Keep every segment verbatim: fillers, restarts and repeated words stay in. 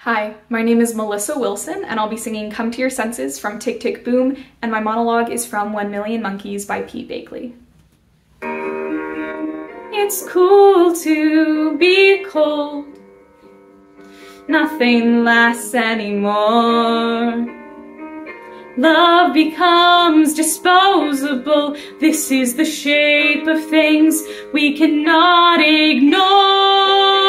Hi, my name is Melissa Wilson, and I'll be singing Come to Your Senses from Tick, Tick, Boom, and my monologue is from One Million Monkeys by Pete Bakley. It's cool to be cold. Nothing lasts anymore. Love becomes disposable. This is the shape of things we cannot ignore.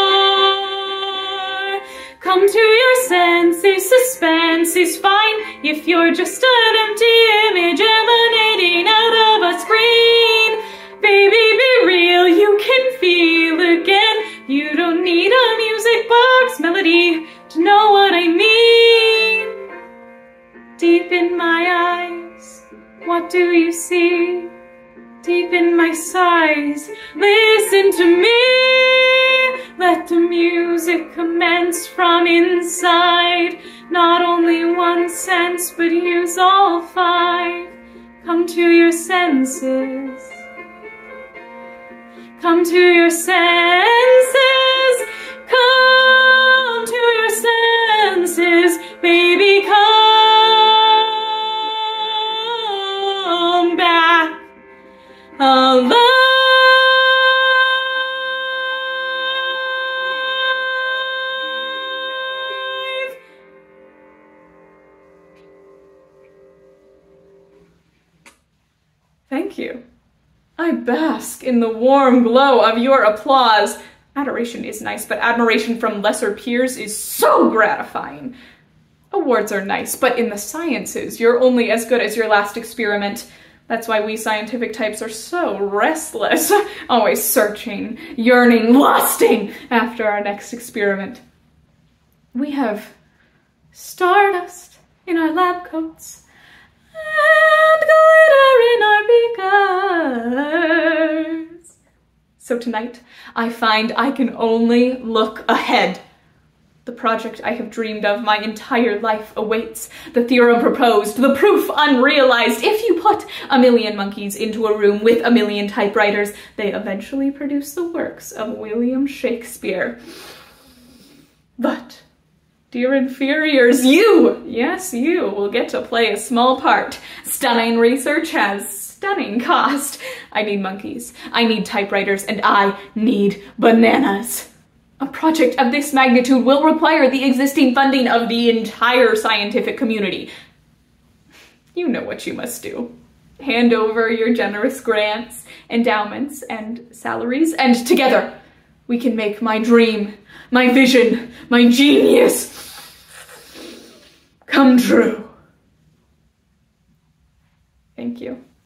Come to your senses, suspense is fine if you're just an empty image emanating out of a screen. Baby, be real, you can feel again. You don't need a music box melody to know what I mean. Deep in my eyes, what do you see? Deep in my sighs, listen to me. Let the music commence from inside. Not only one sense, but use all five. Come to your senses. Come to your senses. Come to your senses. Baby, come back alive. Thank you. I bask in the warm glow of your applause. Adoration is nice, but admiration from lesser peers is so gratifying. Awards are nice, but in the sciences, you're only as good as your last experiment. That's why we scientific types are so restless, always searching, yearning, lusting after our next experiment. We have stardust in our lab coats and glitter in our beakers. So tonight, I find I can only look ahead. The project I have dreamed of my entire life awaits. The theorem proposed, the proof unrealized. If you put a million monkeys into a room with a million typewriters, they eventually produce the works of William Shakespeare. But, dear inferiors, you, yes you, will get to play a small part. Stunning research has stunning cost. I need monkeys, I need typewriters, and I need bananas. A project of this magnitude will require the existing funding of the entire scientific community. You know what you must do. Hand over your generous grants, endowments, and salaries, and together we can make my dream, my vision, my genius come true. Thank you.